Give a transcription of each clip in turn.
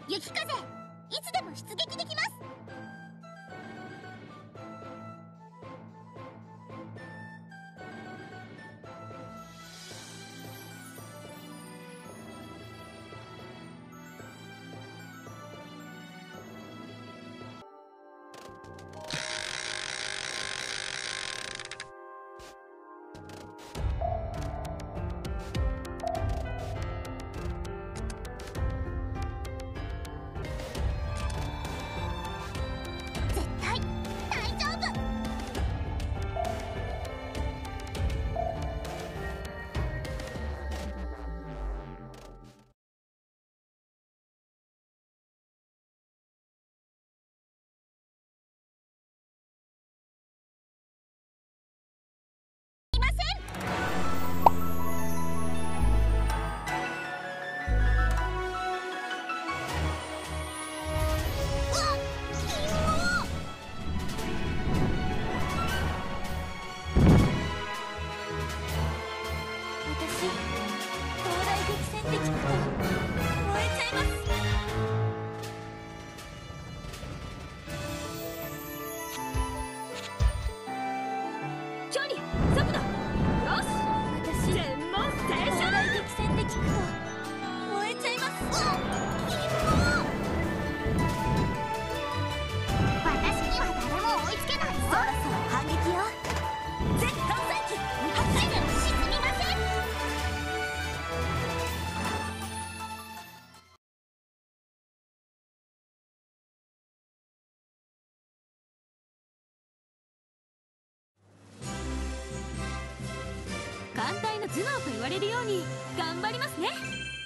雪風、いつでも出撃できます。 艦隊の頭脳と言われるように頑張りますね。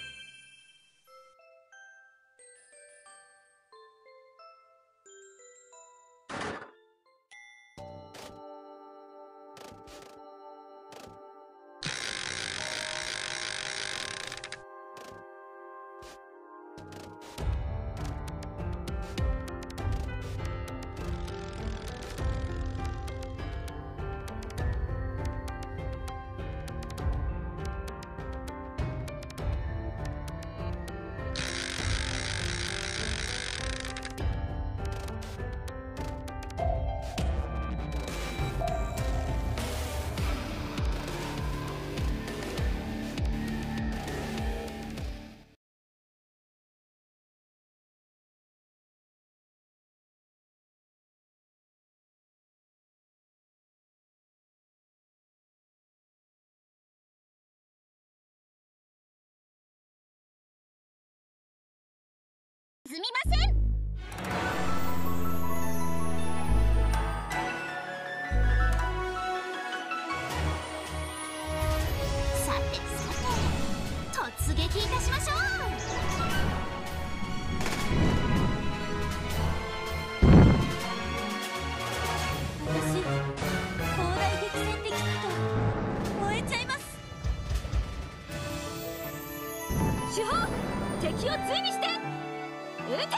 すみません。さてさて、突撃いたしましょう。 私砲台激戦で聞くと燃えちゃいます。主砲、敵を追尾して撃て！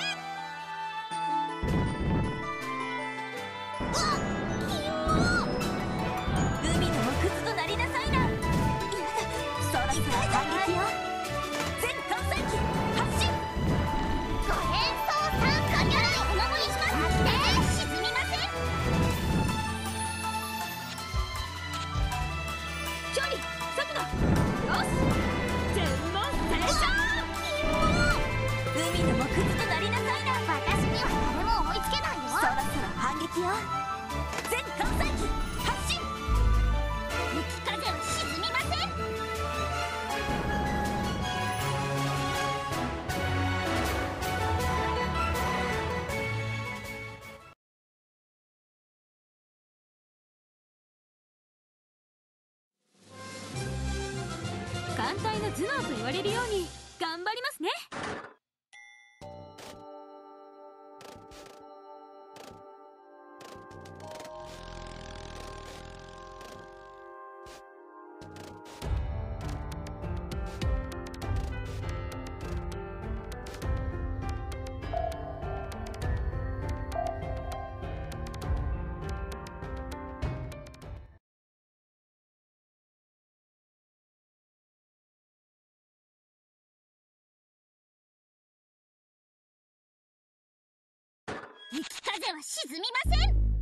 海の木図となりなさいな。そろそろ反撃よ。全艦載機発進。 ご変装参加にお守りします。沈みません。 距離速度よし、全問正射。海の木図となりなさいな。 私には誰も追いつけないよ。 そろそろ反撃よ。全艦載機発進。 雪風は沈みません。 艦隊の頭脳と言われるように頑張りますね。 雪風は沈みません。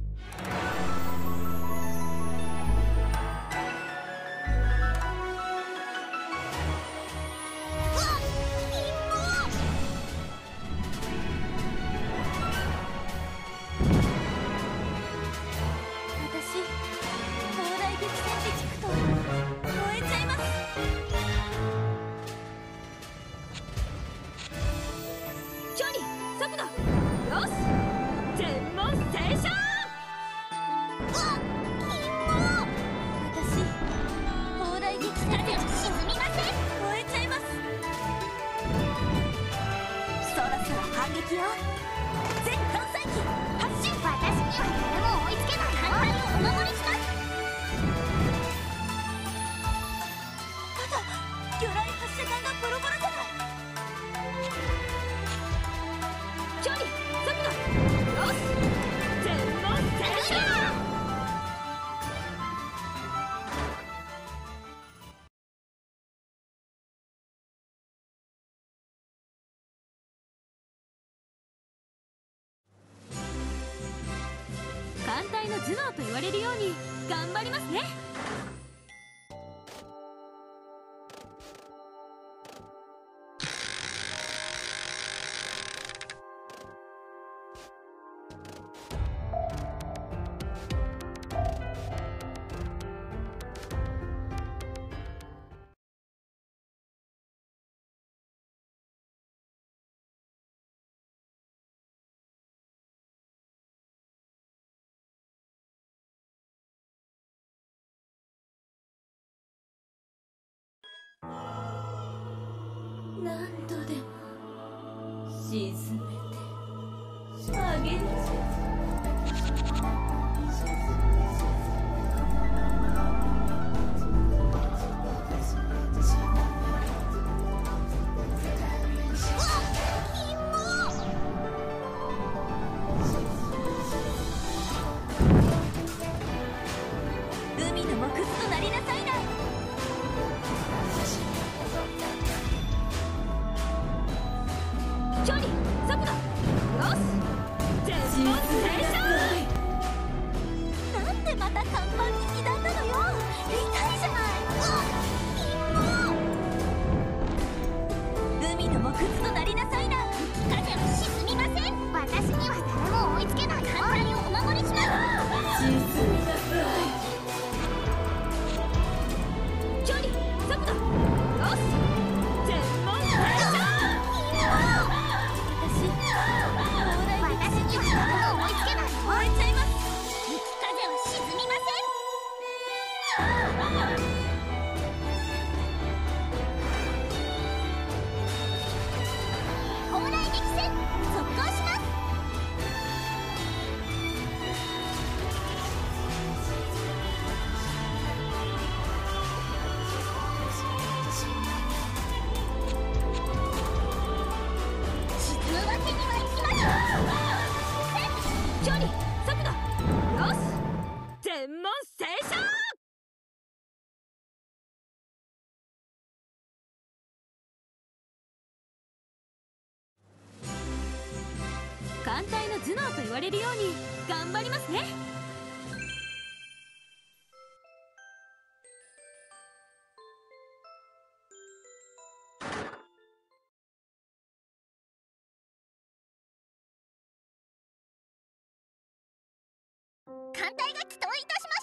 艦隊の頭脳と言われるように頑張りますね。何度でも沈めてあげる。海の藻くずとなりなさいな。距離速度よし全問停車。なんでまた看板に刻んだのよ。痛いじゃない。海の藻くずとなりなさいな。 雪風は沈みません。私には誰も追いつけない。艦隊をお守りします。 沈みなさい。距離速度よし全問停車。 私には誰も追いつけない。 燃えちゃいます。 雪風は沈みません。砲雷撃戦速攻します。沈むわけにはいきません。 距離速度よし全問停車。艦隊の頭脳と言われるように頑張りますね。 艦隊が帰投いたしま